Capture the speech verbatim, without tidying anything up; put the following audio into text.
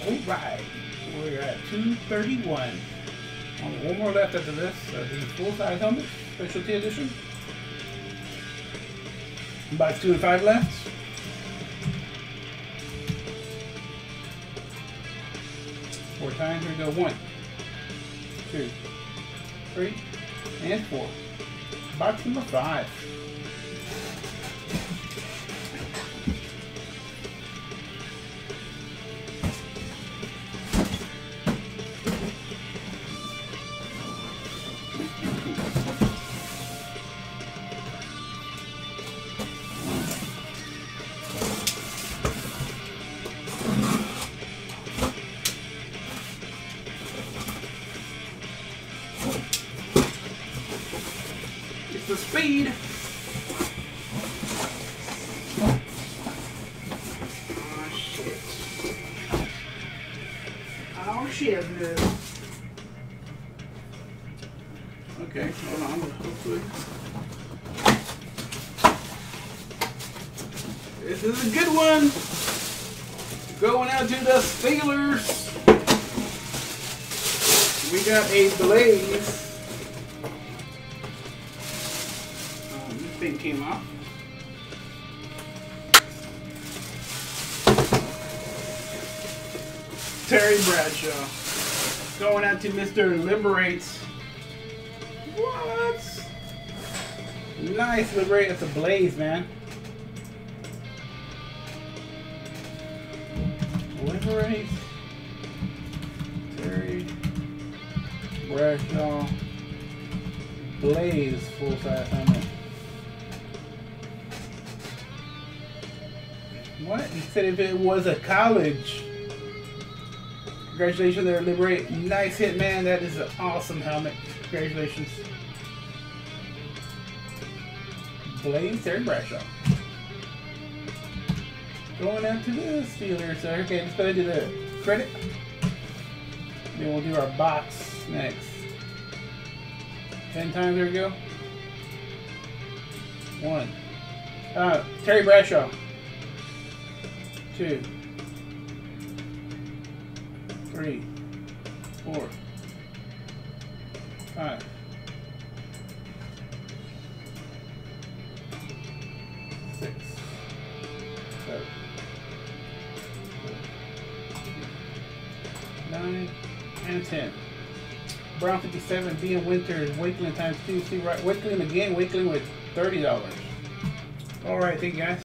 Alright, we're at two thirty-one. Only one more left after this. Uh, the full-size helmet, specialty edition. Box two and five left. Four times. Here we go. One, two, three, and four. Box number five. It's the speed. Oh shit. Oh shit, dude. Okay, hold on, hopefully. This is a good one. Going out to the Steelers. We got a Blaze. Um, this thing came off. Terry Bradshaw. Going out to Mister Liberate. What? Nice Liberate. It's a Blaze, man. Liberate. Terry Bradshaw. Blaze full size helmet. What? He said if it was a college. Congratulations there, Liberate. Nice hit, man. That is an awesome helmet. Congratulations. Blaze, Terry Bradshaw. Going out to the Steelers. So, okay, let's go ahead and do the credit. Then we'll do our box next. Ten times, there we go. One. Uh, Terry Bradshaw. Two. Three. Four. Five. Six. Seven. Nine and ten. Brown fifty-seven, B and Winters, Wakeland times two. See right, Wakeland again, Wakeland with thirty dollars. All right, thank you guys.